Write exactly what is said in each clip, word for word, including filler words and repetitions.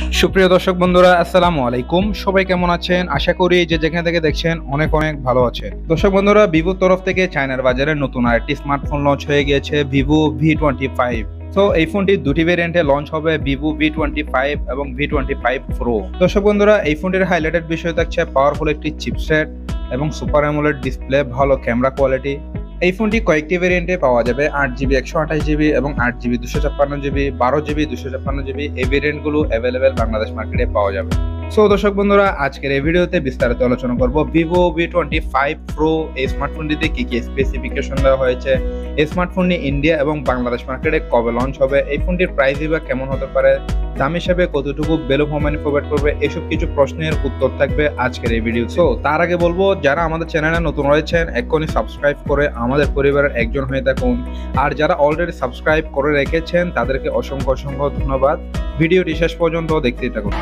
সুপ্রিয় দর্শক বন্ধুরা, আসসালামু আলাইকুম। সবাই কেমন আছেন? আশা করি যে যেখান থেকে দেখছেন অনেক অনেক ভালো আছেন। দর্শক বন্ধুরা, ভিভোর তরফ থেকে চায়নার বাজারে নতুন আরেকটি স্মার্টফোন লঞ্চ হয়ে গিয়েছে, ভিভো ভি টোয়েন্টি ফাইভ। তো এই ফোনটি দুটি ভেরিয়েন্টে লঞ্চ হবে, ভিভো ভি টোয়েন্টি ফাইভ এবং ভি টোয়েন্টি ফাইভ প্রো। দর্শক বন্ধুরা, এই ফোনটির হাইলাইটেড বিষয় থাকছে পাওয়ারফুল একটি চিপসেট এবং সুপার অ্যামোলেড ডিসপ্লে, ভালো ক্যামেরা কোয়ালিটি। এই ফোনটি কয়েকটি ভেরিয়েন্টে পাওয়া যাবে, আট জিবি একশো আঠাশ জিবি এবং আট জিবি দুশো ছাপ্পান্ন জিবি, বারো জিবি দুশো ছাপ্পান্ন জিবি। এই ভেরিয়েন্টগুলো অ্যাভেলেবেল বাংলাদেশ মার্কেটে পাওয়া যাবে। সো দর্শক বন্ধুরা, আজকের এই ভিডিওতে বিস্তারিত আলোচনা করব Vivo V twenty five pro এই স্মার্টফোনটিতে কি কি স্পেসিফিকেশন দেওয়া হয়েছে, এই স্মার্টফোনটি ইন্ডিয়া এবং বাংলাদেশ মার্কেটে কবে লঞ্চ হবে, এই ফোনটির প্রাইসই বা কেমন হতে পারে, দাম হিসাবে কতটুকু ভ্যালু ফর মানি প্রোভাইড করবে, এসব কিছু প্রশ্নের উত্তর থাকবে আজকের এই ভিডিও। সো তার আগে বলবো, যারা আমাদের চ্যানেলে নতুন রয়েছেন এখনই সাবস্ক্রাইব করে আমাদের পরিবারের একজন হয়ে থাকুন, আর যারা অলরেডি সাবস্ক্রাইব করে রেখেছেন তাদেরকে অসংখ্য অসংখ্য ধন্যবাদ। ভিডিওটি শেষ পর্যন্ত দেখতেই থাকুন।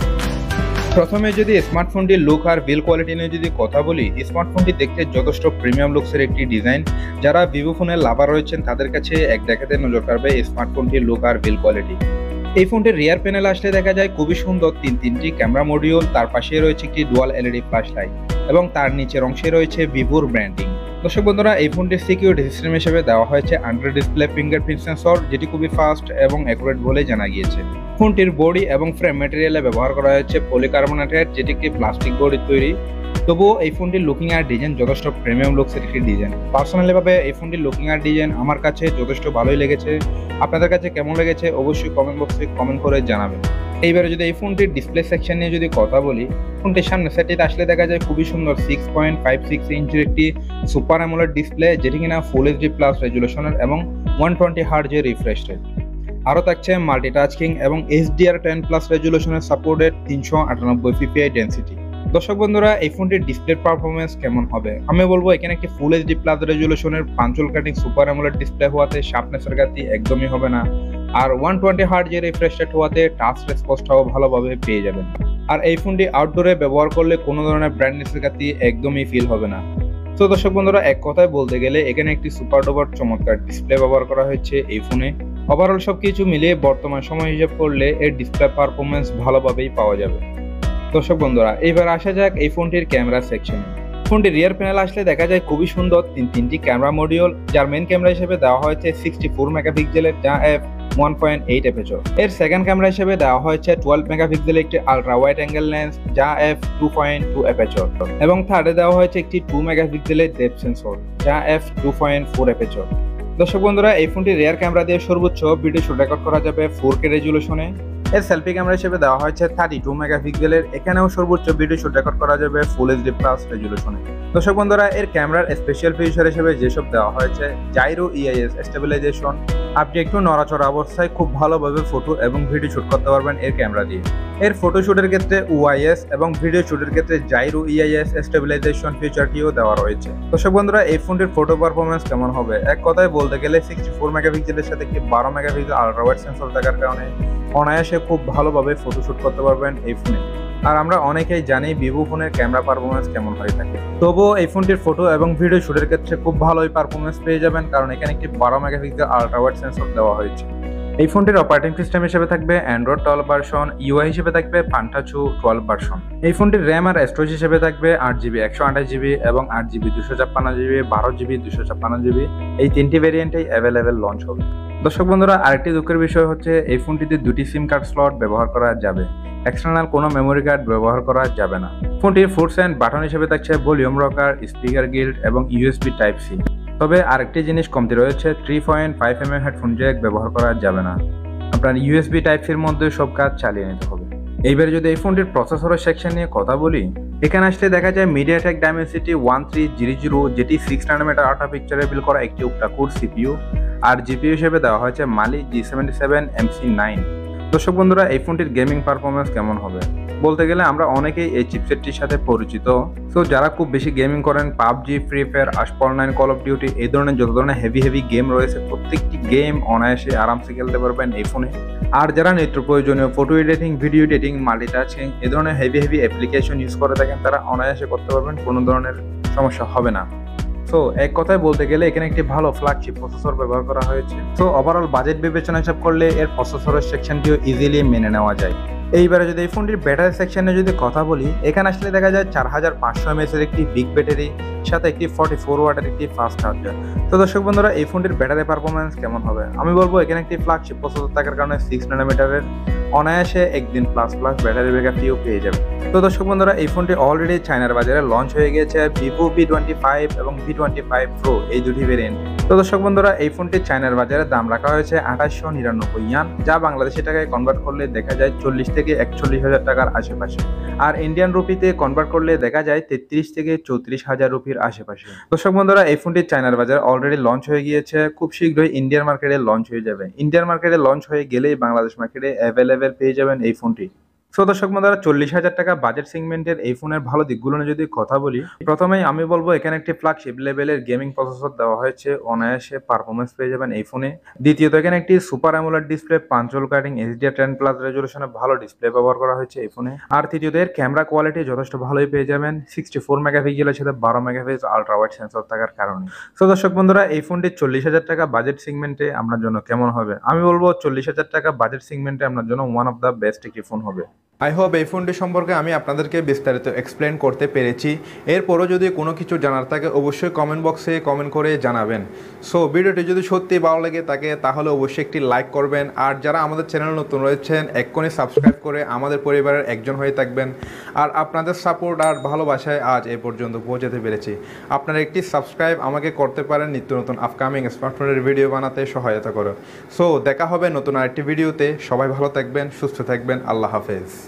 প্রথমে যদি স্মার্টফোনটির লুক আর বিল কোয়ালিটি নিয়ে যদি কথা বলি, স্মার্টফোনটি দেখতে যথেষ্ট প্রিমিয়াম লুকসের একটি ডিজাইন। যারা ভিভো ফোনের লাভার রয়েছেন তাদের কাছে এক দেখাতে নজর কাড়বে এই স্মার্টফোনটির লুক আর বিল কোয়ালিটি। এই ফোনটির রিয়ার প্যানেল আসলে দেখা যায় খুবই সুন্দর তিন তিনটি ক্যামেরা মডিউল, তার পাশে রয়েছে একটি ডুয়াল এলইডি ফ্ল্যাশ লাইট এবং তার নিচের অংশে রয়েছে ভিভোর ব্র্যান্ডিং। দর্শক বন্ধুরা, এই ফোনটির সিকিউরিটি সিস্টেম হিসেবে দেওয়া হয়েছে আন্ডার ডিসপ্লে ফিঙ্গারপ্রিন্ট সেন্সর, যেটি খুবই ফাস্ট এবং অ্যাকুরেট বলে জানা গিয়েছে। ফোনটির বডি এবং ফ্রেম ম্যাটেরিয়ালে ব্যবহার করা হয়েছে পলিকার্বনেটেড, যেটি একটি প্লাস্টিক বডি তৈরি। তবুও এই ফোনটির লুকিং আর ডিজাইন যথেষ্ট প্রিমিয়াম লুকসের একটি ডিজাইন। পার্সোনালি ভাবে এই ফোনটির লুকিং আর ডিজাইন আমার কাছে যথেষ্ট ভালোই লেগেছে। আপনাদের কাছে কেমন লেগেছে অবশ্যই কমেন্ট বক্সে কমেন্ট করে জানাবেন। এইবারে যদি এই ফোনটির ডিসপ্লে সেকশন নিয়ে যদি কথা বলি, ফোনটির সামনে সেটটিতে আসলে দেখা যায় খুবই সুন্দর সিক্স পয়েন্ট ফাইভ সিক্স ইঞ্চের একটি সুপার অ্যামোলেড ডিসপ্লে, যেটি কিনা ফুল এইচডি প্লাস রেজুলেশনের এবং ওয়ান টোয়েন্টি হার্টজের রিফ্রেশ রেট। আরও থাকছে মাল্টিটাস্কিং এবং এইচডিআর টেন প্লাস রেজুলেশনের সাপোর্টেড তিনশো আটানব্বই পিপিআই ডেন্সিটি। দর্শক বন্ধুরা, এই ফোনটির ডিসপ্লে পারফরমেন্স কেমন হবে? আমি বলবো এখানে একটি ফুল এইচডি প্লাস রেজুলেশনের punch hole cutting super AMOLED display হওয়াতে শার্পনেসের ঘাটতি একদমই হবে না, আর ওয়ান টোয়েন্টি হার্টজের রিফ্রেশ রেট হওয়াতে টাচ রেসপন্সটাও ভালোভাবে পেয়ে যাবেন। আর এই ফোনটি আউটডোরে ব্যবহার করলে কোনো ধরনের ব্রাইটনেসের ঘাটতি একদমই ফিল হবে না। তো দর্শক বন্ধুরা, এক কথায় বলতে গেলে এখানে একটি সুপার ডুপার চমৎকার ডিসপ্লে ব্যবহার করা হয়েছে এই ফোনে। ওভারঅল সবকিছু মিলিয়ে বর্তমান সময় হিসাব করলে এর ডিসপ্লে পারফরমেন্স ভালোভাবেই পাওয়া যাবে। দর্শক বন্ধুরা, এইবার আসা যাক এই ফোনটির ক্যামেরা সেকশনে। ফোনটির রিয়ার প্যানেল আসলে দেখা যায় খুবই সুন্দর তিন তিনটি ক্যামেরা মডিউল, যার মেন ক্যামেরা হিসেবে দেওয়া হয়েছে সিক্সটি ফোর মেগাপিক্সেলের যা f one point eight aperture. এর সেকেন্ড ক্যামেরা হিসেবে দেওয়া হয়েছে টুয়েলভ মেগাপিক্সেলের একটি আলট্রা ওয়াইড অ্যাঙ্গেল লেন্স যা f two point two aperture, এবং থার্ডে দেওয়া হয়েছে একটি টু মেগাপিক্সেলের ডেপথ সেন্সর যা f two point four aperture. দর্শক বন্ধুরা, এই ফোনটি রিয়ার ক্যামেরা দিয়ে সর্বোচ্চ ভিডিও শুট রেকর্ড করা যাবে ফোর কে রেজুলেশনে। এর সেলফি ক্যামেরা হিসেবে দেওয়া হয়েছে থার্টি টু মেগাপিক্সেলের, এখানেও সর্বোচ্চ ভিডিও শুট রেকর্ড করা যাবে ফুল এইচডি প্লাস রেজুলেশনে। দর্শক বন্ধুরা, এর ক্যামেরার স্পেশাল ফিচার হিসেবে যেসব দেওয়া হয়েছে জাইরো ইআইএস স্টেবিলাইজেশন, আপনি একটু নড়াচড়া অবস্থায় খুব ভালোভাবে ফটো এবং ভিডিও শুট করতে পারবেন এর ক্যামেরা দিয়ে। এর ফটো শুটের ক্ষেত্রে ওআইএস এবং ভিডিও শুটের ক্ষেত্রে জাইরো ইআইএস স্টেবিলাইজেশন ফিচারটিও দেওয়া রয়েছে। দর্শক বন্ধুরা, এই ফোনটির ফটো পারফরমেন্স কেমন হবে? এক কথায় বলতে গেলে সিক্সটি ফোর মেগাপিক্সেলের সাথে একটি বারো মেগাপিক্সেল আলট্রা ওয়াইড সেন্সর থাকার কারণে অনায়াসে খুব ভালোভাবে ফটোশুট করতে পারবেন এই ফোনে। আর আমরা অনেকেই জানি ভিভো ফোনের ক্যামেরা পারফরমেন্স কেমন হয়ে থাকে, তবুও এই ফোনটির ফটো এবং ভিডিও শুটের ক্ষেত্রে খুব ভালোই পারফরমেন্স পেয়ে যাবেন, কারণ এখানে একটি বারো মেগাপিক্সেল আলট্রা ওয়াইড সেন্সর দেওয়া হয়েছে। এই ফোনটির অপারেটিং সিস্টেম হিসেবে থাকবে অ্যান্ড্রয়েড টুয়েলভ ভার্সন, ইউআই হিসেবে থাকবে পান্টাচু টুয়েলভ ভার্সন। এই ফোনটির র্যাম আর স্টোরেজ হিসেবে থাকবে আট জিবি একশো আঠাশ জিবি এবং আট জিবি দুশো ছাপ্পান্ন জিবি, বারো জিবি দুশো ছাপ্পান্ন জিবি। এই তিনটি ভেরিয়েন্টেই অ্যাভেলেবেল লঞ্চ হবে। দর্শক বন্ধুরা, আরেকটি দুঃখের বিষয় হচ্ছে এই ফোনটিতে দুটি সিম কার্ড স্লট ব্যবহার করা যাবে, এক্সটার্নাল কোনো মেমোরি কার্ড ব্যবহার করা যাবে না। ফোনটির ফুডস অ্যান্ড বাটন হিসেবে থাকছে ভলিউম রকার, স্পিকার গিল্ড এবং ইউএসবি টাইপ সি। তবে আরেকটি জিনিস কমতি রয়েছে, three point five m m headphone jack ব্যবহার করা যাবে না, আপনার ইউএসবি টাইপ সির মধ্যে সব কাজ চালিয়ে নিতে হবে। এইবারে যদি এই ফোনটির প্রসেসরের সেকশন নিয়ে কথা বলি, এখানে আসলে দেখা যায় MediaTek Dimensity one three zero zero, যেটি সিক্স নানোমিটার আল্ট্রা পিকচারে বিল করা একটি ওক্টা কোর সিপিইউ, আর জিপিইউ হিসেবে দেওয়া হয়েছে Mali G seventy seven M C nine. দর্শক বন্ধুরা, এই ফোনটির গেমিং পারফরমেন্স কেমন হবে? বলতে গেলে আমরা অনেকেই এই চিপসেটটির সাথে পরিচিত। সো যারা খুব বেশি গেমিং করেন, PUBG, free fire, Asphalt nine, call of duty, এই ধরনের যত ধরনের হেভি হেভি গেম রয়েছে প্রত্যেকটি গেম অনায়াসে আরামসে খেলতে পারবেন এই ফোনে। আর যারা নিত্য প্রয়োজনীয় photo editing, video editing, multitasking এই ধরনের হেভি হেভি অ্যাপ্লিকেশন ইউজ করে থাকেন, তারা অনায়াসে করতে পারবেন, কোনো ধরনের সমস্যা হবে না। সো এক কথায় বলতে গেলে এখানে একটি ভালো ফ্ল্যাগশিপ প্রসেসর ব্যবহার করা হয়েছে। সো ওভারঅল বাজেট বিবেচনা হিসাব করলে এর প্রসেসরের সেকশনটিও ইজিলি মেনে নেওয়া যায়। এইবারে যদি এই ফোনটির ব্যাটারি সেকশনে যদি কথা বলি, এখানে আসলে দেখা যায় চার হাজার পাঁচশো এমএএচ এর একটি বিগ ব্যাটারি, সাথে একটি ফর্টি ফোর ওয়াটের একটি ফাস্ট চার্জার। তো দর্শক বন্ধুরা, এই ফোনটির ব্যাটারি পারফরমেন্স কেমন হবে? আমি বলবো এখানে একটি ফ্ল্যাগশিপ প্রসেসর থাকার কারণে সিক্স ন্যানোমিটারের অনায়াসে একদিন প্লাস প্লাস ব্যাটারি ব্যাকআপটিও পেয়ে যাবে। তো দর্শক বন্ধুরা, এই ফোনটি অলরেডি চায়নার বাজারে লঞ্চ হয়ে গিয়েছে ভিভো ভি টোয়েন্টি ফাইভ এবং ভি টোয়েন্টি ফাইভ প্রো এই দুটি ভেরিয়েন্ট। তো দর্শক বন্ধুরা, এই ফোনটি চায়নার বাজারে দাম রাখা হয়েছে আঠাশশো নিরানব্বই ইয়ান, যা বাংলাদেশি টাকায় কনভার্ট করলে দেখা যায় চল্লিশ থেকে একচল্লিশ হাজার টাকার আশেপাশে। আর ইন্ডিয়ান রুপিতে কনভার্ট করলে দেখা যায় তেত্রিশ থেকে চৌত্রিশ হাজার রুপির আশেপাশে। দর্শক বন্ধুরা, এই ফোনটি চায়নার বাজারে অলরেডি লঞ্চ হয়ে গিয়েছে, খুব শীঘ্রই ইন্ডিয়ান মার্কেটে লঞ্চ হয়ে যাবে। ইন্ডিয়ান মার্কেটে লঞ্চ হয়ে গেলেই বাংলাদেশ মার্কেটে অ্যাভেলেবেল পেয়ে যাবেন এই ফোনটি। সো দর্শক বন্ধুরা, চল্লিশ হাজার টাকা বাজেট সেগমেন্টের এই ফোনের ভালো দিকগুলো নিয়ে যদি কথা বলি, প্রথমেই আমি বলবো এখানে একটি ফ্ল্যাগশিপ লেভেলের গেমিং প্রসেসর দেওয়া হয়েছে, অনায়াসে পারফরমেন্স পেয়ে যাবেন এই ফোনে। দ্বিতীয়ত, এখানে একটি super AMOLED display punch hole cutting HDR ten plus রেজলিউশনে ভালো ডিসপ্লে ব্যবহার করা হয়েছে এই ফোনে। আর তৃতীয়ত, এর ক্যামেরা কোয়ালিটি যথেষ্ট ভালোই পেয়ে যাবেন, সিক্সটি ফোর মেগাপিক্সেলের সাথে বারো মেগাপিক্সেল আলট্রা ওয়াইড সেন্সর থাকার কারণে। সো দর্শক বন্ধুরা, এই ফোনটি চল্লিশ হাজার টাকা বাজেট সেগমেন্টে আপনার জন্য কেমন হবে? আমি বলবো চল্লিশ হাজার টাকা বাজেট সেগমেন্টে আপনার জন্য ওয়ান অফ দ্য বেস্ট একটি ফোন হবে। আই হোপ এই ফোনটি সম্পর্কে আমি আপনাদেরকে বিস্তারিত এক্সপ্লেন করতে পেরেছি। এরপরও যদি কোনো কিছু জানার থাকে অবশ্যই কমেন্ট বক্সে কমেন্ট করে জানাবেন। সো ভিডিওটি যদি সত্যি ভালো লাগে থাকে তাহলে অবশ্যই একটি লাইক করবেন। আর যারা আমাদের চ্যানেল নতুন রয়েছেন এক্ষুনি সাবস্ক্রাইব করে আমাদের পরিবারের একজন হয়ে থাকবেন। আর আপনাদের সাপোর্ট আর ভালোবাসায় আজ এ পর্যন্ত পৌঁছাতে পেরেছি। আপনারা একটি সাবস্ক্রাইব আমাকে করতে পারেন নিত্য নতুন আপকামিং স্মার্টফোনের ভিডিও বানাতে সহায়তা করে। সো দেখা হবে নতুন আরেকটি ভিডিওতে। সবাই ভালো থাকবেন, সুস্থ থাকবেন। আল্লাহ হাফেজ।